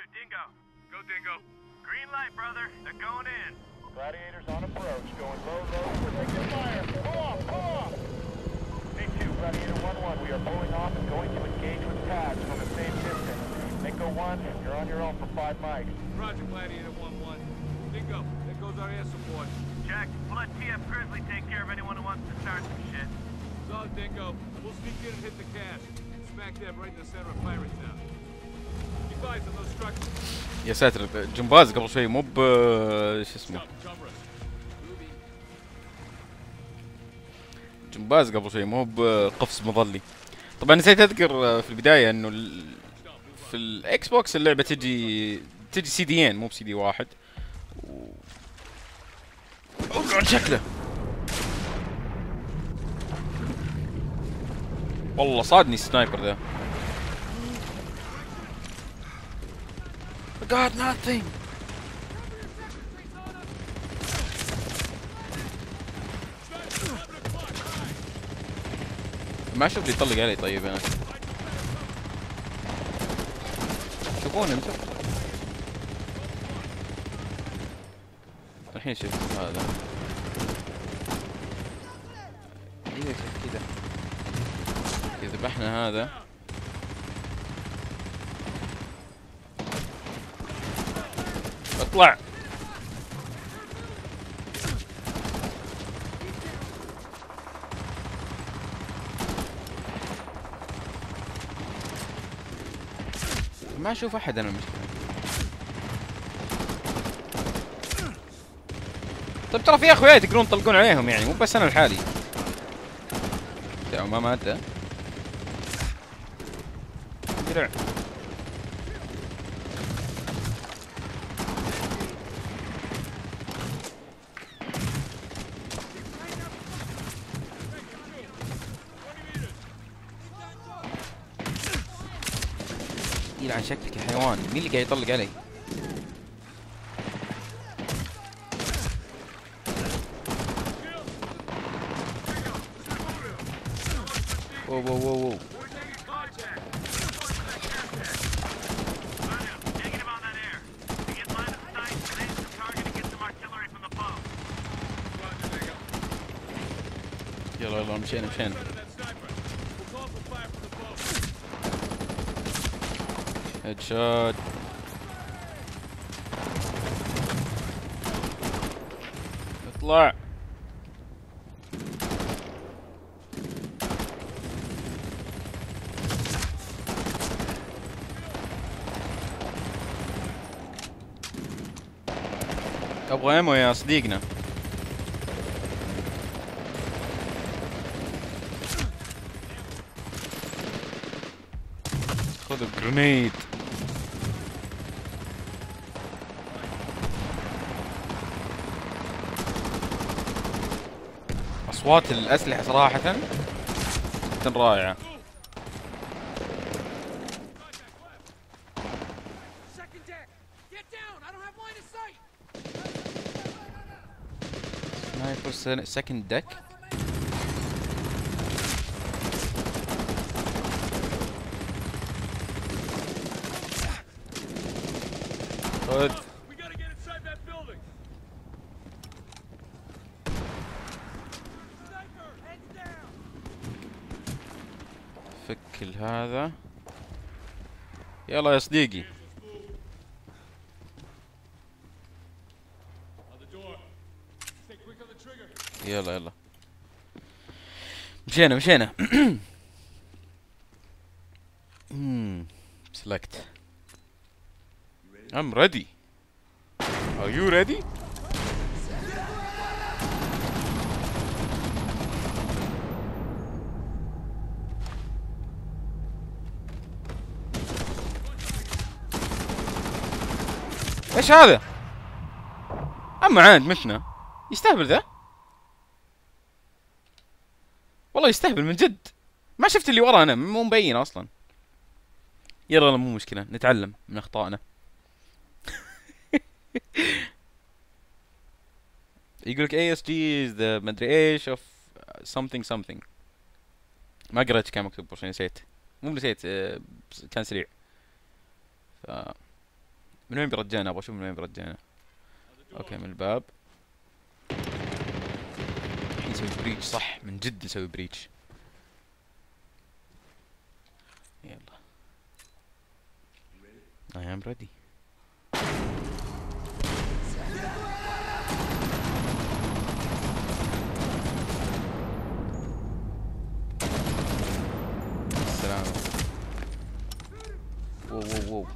Dingo. Go, Dingo. Green light, brother. They're going in. Gladiators on approach. Going low, low. We're taking fire. Pull off, pull off. B2, Gladiator 1-1. We are pulling off and going to engage with pads from a safe distance. Dingo 1, you're on your own for 5 mics. Roger, Gladiator 1-1. Dingo, there goes our air support. Jack, we'll let TF Grizzly take care of anyone who wants to start some shit. Solid, Dingo. We'll sneak in and hit the cache. Smack dab right in the center of Pirate Town. Keep eyes on those structures. يا ساتر جمباز قبل شوي مو ب شو اسمه جمباز قبل شوي مو بقفز مظلي. طبعا نسيت اذكر في البدايه انه في الاكس بوكس اللعبه تجي سي ديين مو بسي دي واحد. اقعد شكله والله صادني السنايبر ذا. I got nothing. ما اشوف اللي يطلق علي. طيب انا شوفوني انتم الحين. شوف هذا اذا كذا اذا ذبحنا هذا اطلع. ما اشوف احد انا المشكلة. طيب ترى في اخوياي تقدرون تطلقون عليهم يعني مو بس انا لحالي. ما مات درع. يلعن شكلك يا حيوان. مين اللي قاعد يطلق علي؟ واو واو واو واو. يلا يلا مشينا. هيد شوت. اطلع. ابغى ايمو يا صديقنا. خذ الجرينيد. اصوات الاسلحه صراحه جدا رائعه. سنايبر سكند ديك. خذ. فك هذا. يلا يا صديقي. يلا يلا مشينا. select. I'm ready. Are you ready? ايش هذا؟ اما عاد متنا يستهبل ذا. والله يستهبل من جد. ما شفت اللي ورانا مو مبين اصلا. يلا مو مشكلة نتعلم من اخطائنا. يقولك ASG is the مدري ايش of something. ما قريت كان مكتوب عشان نسيت. مو نسيت كان سريع. من وين بيرجعنا؟ ابغى اشوف من وين بيرجعنا. اوكي من الباب. يسوي بريتش صح، من جد يسوي بريتش. يلا I am ready. السلام. واو واو واو.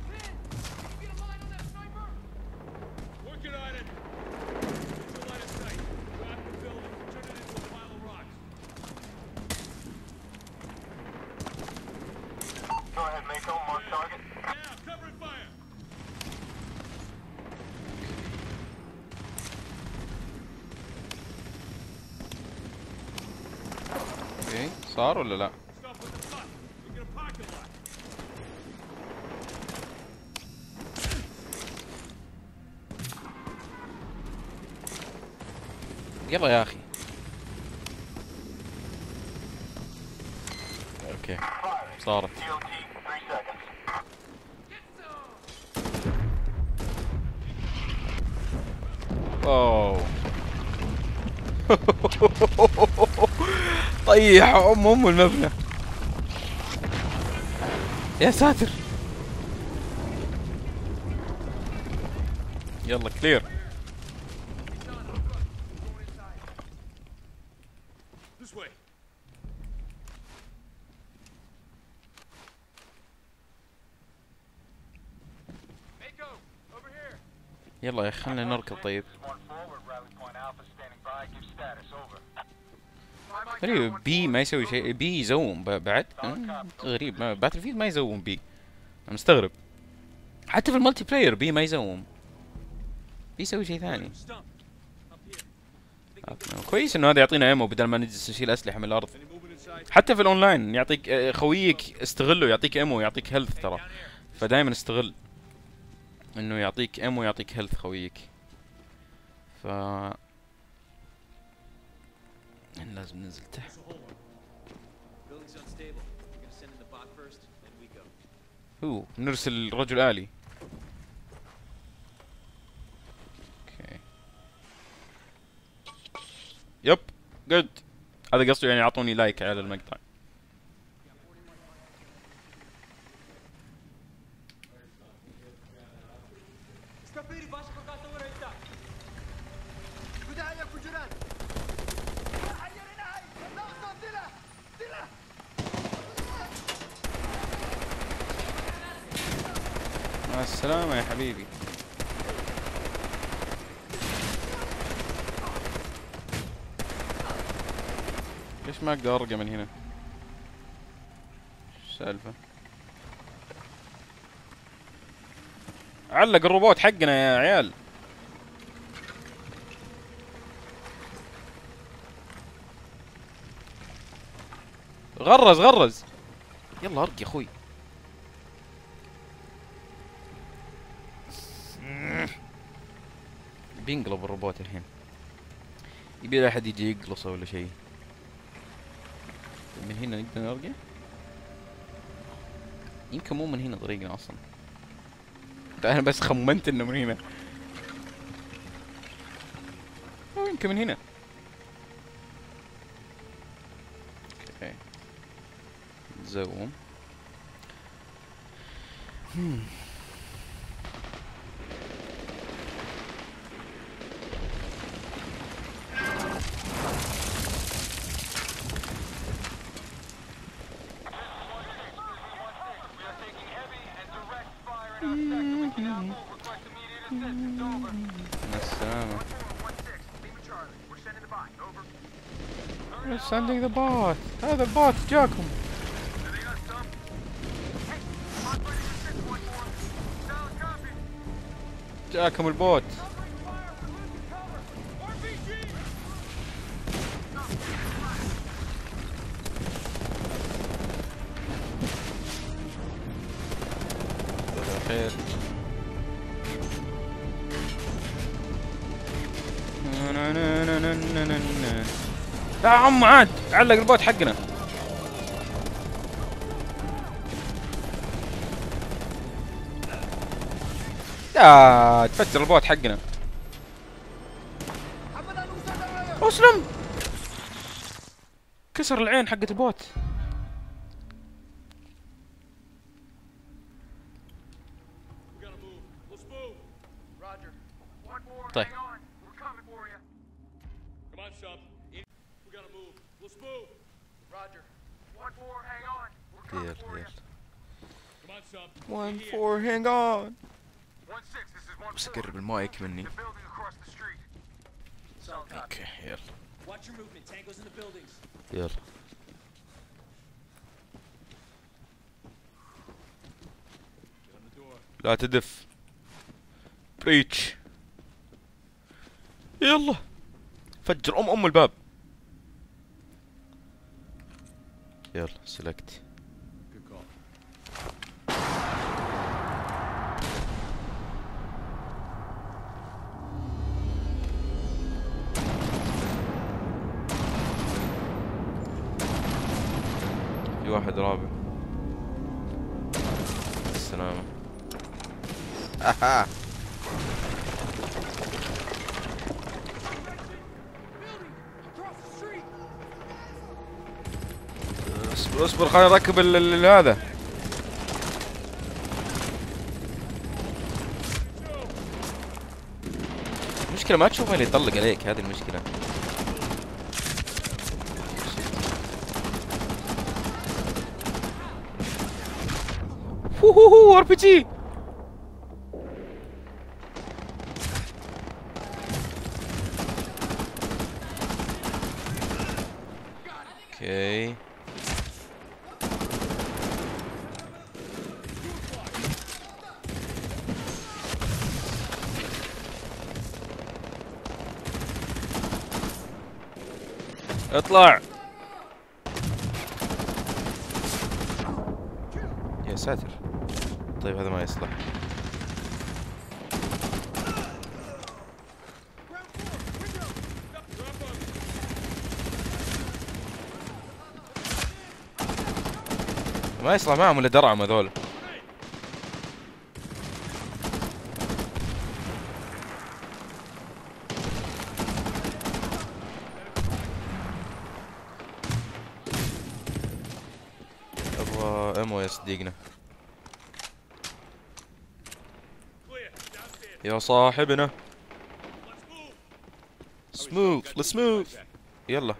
Working on it. It's a line of sight. Drop the building. Turn it into a pile of rocks. Go ahead, Mako. Mark target. Now, covering fire. اوكي صار ولا لا؟ Stop with the puck. We get a parking lot. يلا يا اخي. اوكي صارت. TOT, 3 seconds. واو. طيح ام المبنى. يا ساتر. يلا كلير. This way. Mako, over here. يلا يا اخي خلينا نركض. طيب 1 forward, rally point alpha standing by. Give status, over. غريب بي ما يسوي شيء. بي يزوم بعد. غريب. باتل فيلد ما يزوم بي. انا مستغرب. حتى في الملتي بلاير بي ما يزوم. بي يسوي شيء ثاني. Stump. Up here. كويس انه هذا يعطينا ايمو بدل ما نجلس نشيل اسلحه من الارض. Any movement inside? حتى في الاونلاين يعطيك خويك استغله، يعطيك ايمو يعطيك هيلث ترى. فدائما استغل انه يعطيك ايمو يعطيك هيلث خويك. ف لازم ننزل تحت. Building's unstable. We're gonna send in the bot first, then we go. هو نرسل رجل آلي. اوكي يب جود. هذا قصده يعني اعطوني لايك على المقطع. مع السلامة يا حبيبي. ليش ما اقدر ارقى من هنا؟ ايش السالفة؟ علق الروبوت حقنا يا عيال. غرز غرز. يلا ارقي يا اخوي. بينقلب الروبوت الحين. يبي احد يجي يقلصه ولا شيء. من هنا نقدر نرقى؟ يمكن مو من هنا طريقنا اصلا. انا بس خمنت انه من هنا. او يمكن من هنا. اوكي زوم. السلامة. We're sending the bot. هذا البوت جاكم. جاكم البوت. خير. لا عم عاد علق البوت حقنا. لا تفجر البوت حقنا. اسلم. كسر العين حقت البوت. طيب يلا يلا 1-4 hang on. بس اقرب المايك مني. اوكي يلا Watch your movement. Tangos in the buildings. يلا. لا تدف. بريتش. يلا فجر ام الباب. يلا سلكت. في واحد رابع. السلامة. اها اصبر اصبر خليني اركب هذا. المشكلة ما تشوف اللي يطلق عليك، هذه المشكلة. هو ار بي جي. اوكي اطلع. يا ساتر. طيب هذا ما يصلح. ما يصلح معهم الا درعم هذول. ابغى امو يصدقنا. يا صاحبنا سموث سموث. يلا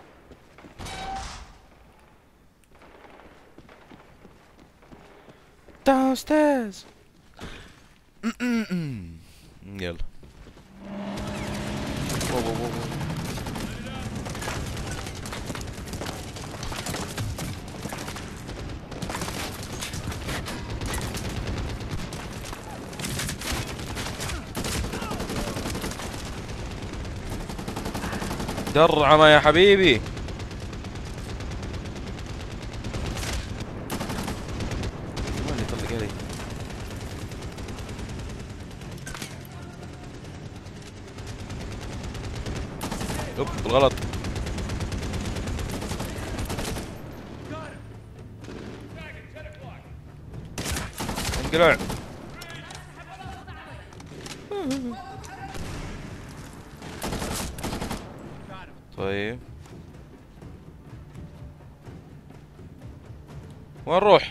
downstairs. يلا درعمة يا حبيبي. وين يطلق علي؟ اوب بالغلط. انقلع. طيب وين نروح؟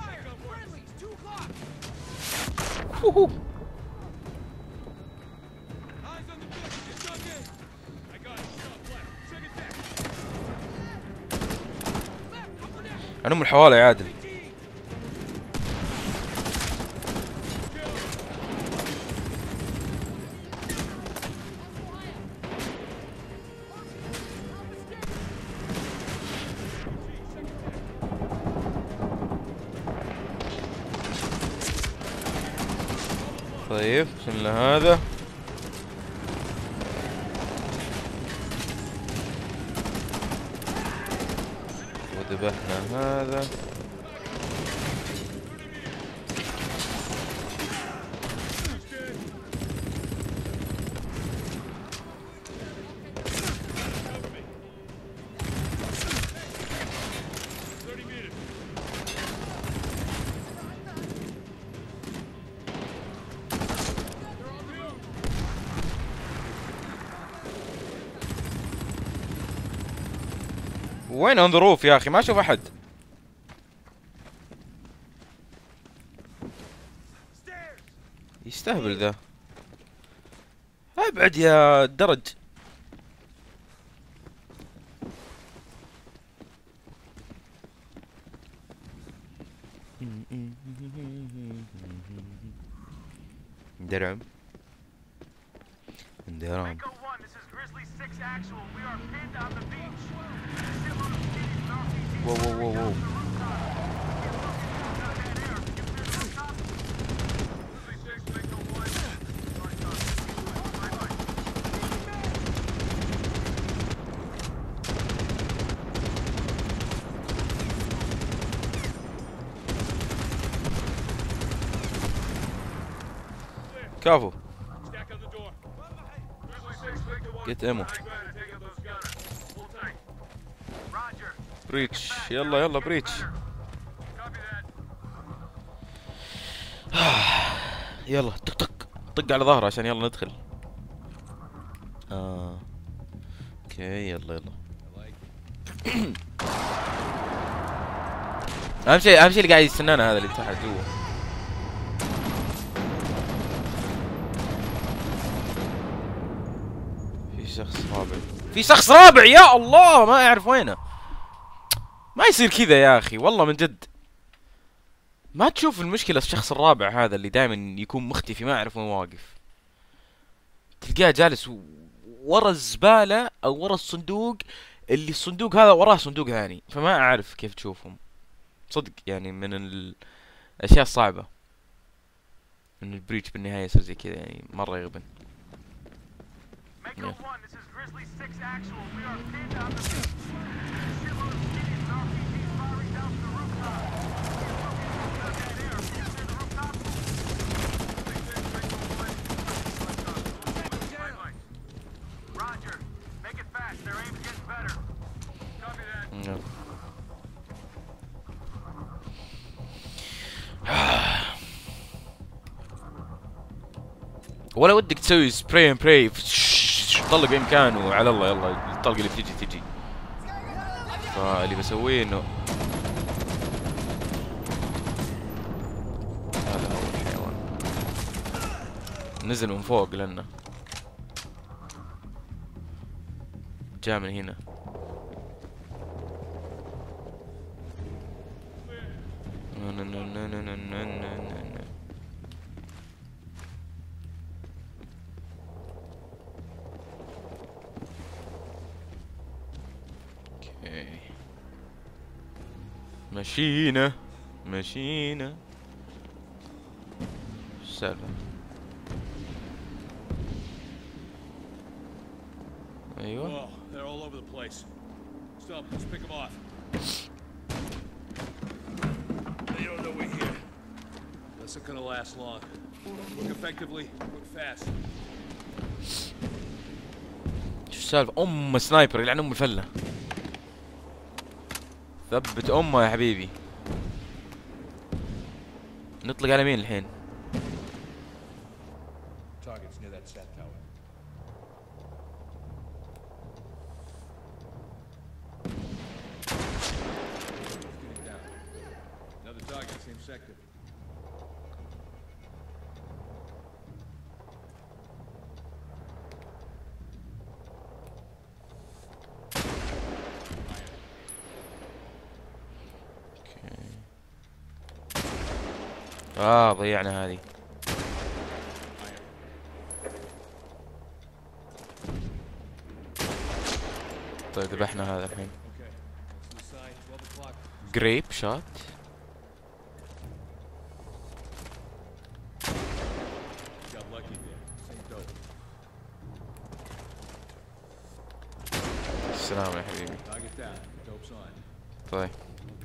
انا ام الحوالي يا عادل. طيب شلنا هذا. وذبحنا هذا. وين اون ذا روف يا اخي؟ ما اشوف احد. يستهبل ذا. ابعد يا درج. درعم درعم. Mako 1, this is Grizzly 6 actual. We are pinned on the beach. Shitload of cities and RPGs. Whoa, whoa, whoa, whoa. كافو. Stack on the door. Get ammo. Roger. بريتش. يلا يلا بريتش. Copy that. يلا طق طق طق على ظهره عشان يلا ندخل. اوكي يلا يلا. اهم شيء اللي قاعد يستنانا هذا اللي تحت جوا. في شخص رابع يا الله ما اعرف وينه. ما يصير كذا يا اخي والله من جد. ما تشوف المشكلة الشخص الرابع هذا اللي دائما يكون مختفي ما اعرف وين واقف. تلقاه جالس ورا الزبالة او ورا الصندوق اللي الصندوق هذا وراه صندوق ثاني. فما اعرف كيف تشوفهم. صدق يعني من الاشياء الصعبة ان البريتش بالنهاية يصير زي كذا يعني مرة يغبن. Mako 1, this is Grizzly 6 actual. We are pinned on the beach. Shitload of cities and RPGs firing down from the rooftop. Roger. Make it fast. Their aim's getting better. Copy that. ولا ودك تسوي سبراي اند براي طلق بامكانه وعلى الله يلا الطلقه اللي تجي. فاللي بسويه انه هذا هو الحيوان نزل من فوق لانه جاء من هنا. مشينا مشينا. ايش السالفة؟ ايوه. Whoa, they're all over the place. Stop, let's pick them off. They don't know we're here. This isn't gonna last long. Work effectively, work fast. شو السالفة؟ سنايبر يلعن الفلة. ثبت يا حبيبي. نطلق على مين الحين؟ Targets near that sat tower. Getting down. Another target, same sector. ضيعنا هذه. طيب ذبحنا هذا الحين. جريب شوت. السلام يا حبيبي. طيب.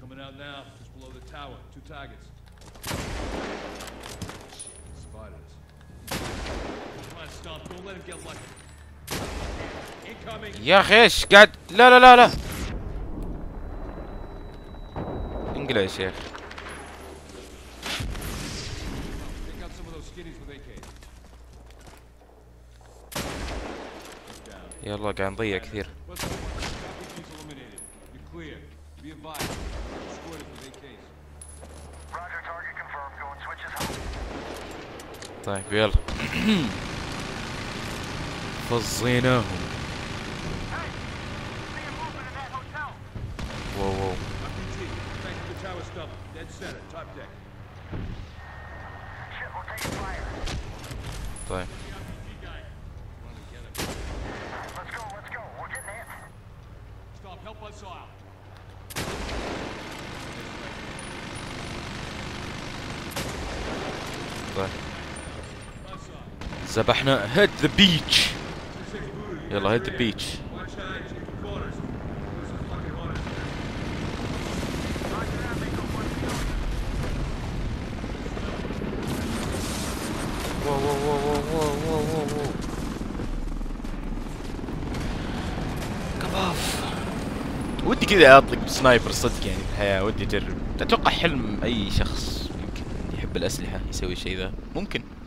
يا اخي ايش قاعد؟ لا لا لا لا انقلع يا شيخ. يلا قاعد نضيع كثير. Be advised. Escorted to vacation. Roger, target confirmed. Going switches home. طيب يلا. فظيناهم. Hey! Seeing movement in that hotel. واو واو. RPG, back to the tower stubble. Dead center, top deck. Shit, we're taking fire. طيب. Let's go. We're getting hit. Stop, help us out. طيب. ذبحنا هيد ذا بيتش. يلا هيد ذا بيتش. Watch that engine for corners. There's some fucking hunters there. Roger that, Mako 1 still. واو واو واو واو واو واو. كفاف. ودي كذا اطلق بسنايبر صدق يعني في الحياة، ودي اجرب. اتوقع حلم اي شخص يمكن يحب الاسلحة يسوي الشيء ذا، ممكن.